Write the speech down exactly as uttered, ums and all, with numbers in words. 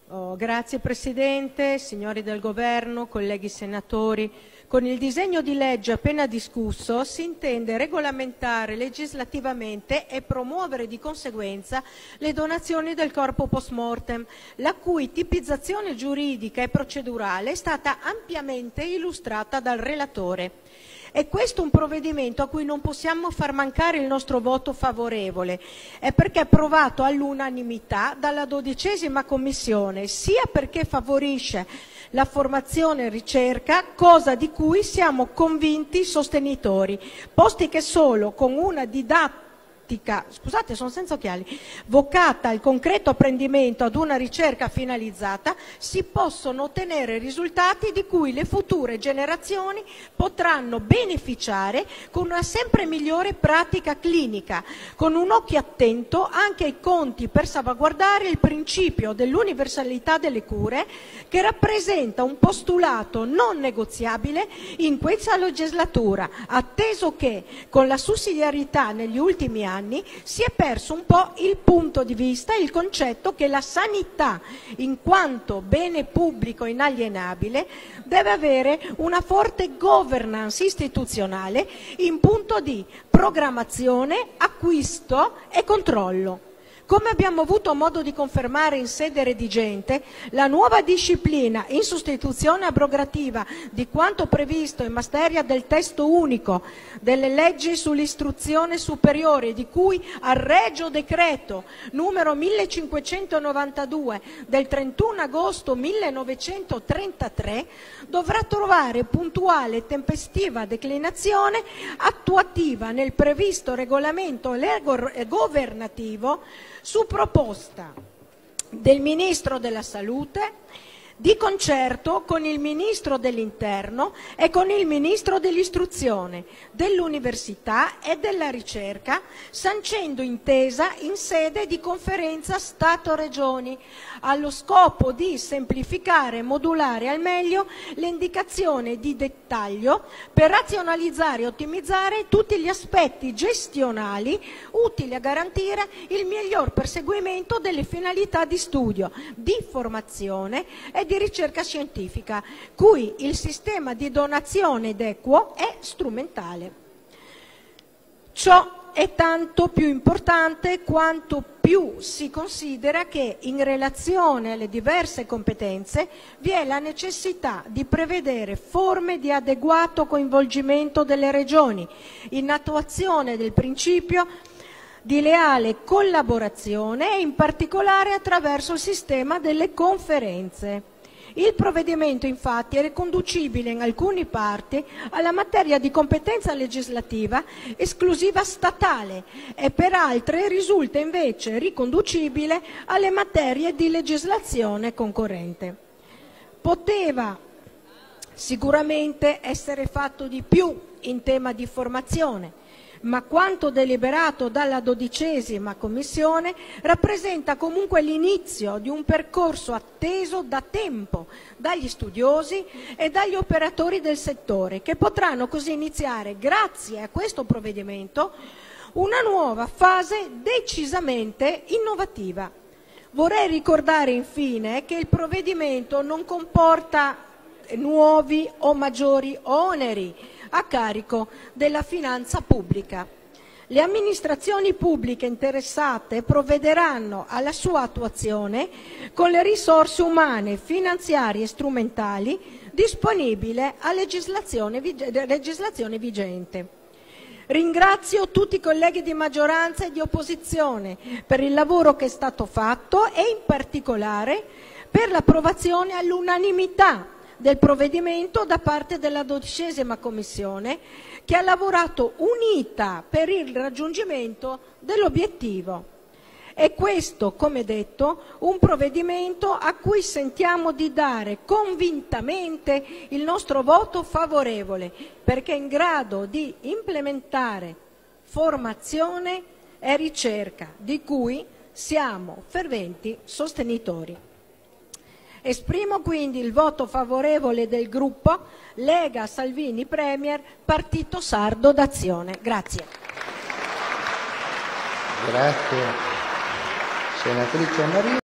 Oh, grazie Presidente, signori del Governo, colleghi senatori. Con il disegno di legge appena discusso si intende regolamentare legislativamente e promuovere di conseguenza le donazioni del corpo post mortem, la cui tipizzazione giuridica e procedurale è stata ampiamente illustrata dal relatore. È questo un provvedimento a cui non possiamo far mancare il nostro voto favorevole, è perché approvato all'unanimità dalla dodicesima Commissione, sia perché favorisce la formazione e ricerca, cosa di cui siamo convinti sostenitori, posti che solo con una didattica scusate sono senza occhiali, vocata al concreto apprendimento ad una ricerca finalizzata, si possono ottenere risultati di cui le future generazioni potranno beneficiare con una sempre migliore pratica clinica, con un occhio attento anche ai conti per salvaguardare il principio dell'universalità delle cure, che rappresenta un postulato non negoziabile in questa legislatura, atteso che con la sussidiarietà negli ultimi anni si è perso un po' il punto di vista, il concetto che la sanità, in quanto bene pubblico inalienabile, deve avere una forte governance istituzionale in punto di programmazione, acquisto e controllo. Come abbiamo avuto modo di confermare in sede redigente, la nuova disciplina, in sostituzione abrogativa di quanto previsto in materia del testo unico delle leggi sull'istruzione superiore, di cui al Regio Decreto numero millecinquecentonovantadue del trentuno agosto millenovecentotrentatré, dovrà trovare puntuale e tempestiva declinazione attuativa nel previsto regolamento governativo su proposta del Ministro della Salute, di concerto con il Ministro dell'Interno e con il Ministro dell'Istruzione, dell'Università e della Ricerca, sancendo intesa in sede di conferenza Stato-Regioni, allo scopo di semplificare e modulare al meglio le indicazioni di dettaglio per razionalizzare e ottimizzare tutti gli aspetti gestionali utili a garantire il miglior perseguimento delle finalità di studio, di formazione e di ricerca scientifica, cui il sistema di donazione ed equo è strumentale. Ciò è tanto più importante quanto più si considera che, in relazione alle diverse competenze, vi è la necessità di prevedere forme di adeguato coinvolgimento delle regioni, in attuazione del principio di leale collaborazione e in particolare attraverso il sistema delle conferenze. Il provvedimento infatti è riconducibile in alcune parti alla materia di competenza legislativa esclusiva statale e per altre risulta invece riconducibile alle materie di legislazione concorrente. Poteva sicuramente essere fatto di più in tema di formazione, ma quanto deliberato dalla dodicesima Commissione rappresenta comunque l'inizio di un percorso atteso da tempo dagli studiosi e dagli operatori del settore, che potranno così iniziare, grazie a questo provvedimento, una nuova fase decisamente innovativa. Vorrei ricordare infine che il provvedimento non comporta nuovi o maggiori oneri a carico della finanza pubblica. Le amministrazioni pubbliche interessate provvederanno alla sua attuazione con le risorse umane, finanziarie e strumentali disponibili a legislazione, legislazione vigente. Ringrazio tutti i colleghi di maggioranza e di opposizione per il lavoro che è stato fatto e in particolare per l'approvazione all'unanimità del provvedimento da parte della dodicesima Commissione, che ha lavorato unita per il raggiungimento dell'obiettivo. È questo, come detto, un provvedimento a cui sentiamo di dare convintamente il nostro voto favorevole, perché è in grado di implementare formazione e ricerca, di cui siamo ferventi sostenitori. Esprimo quindi il voto favorevole del gruppo Lega Salvini Premier Partito Sardo d'Azione. Grazie. Grazie, senatrice Maria.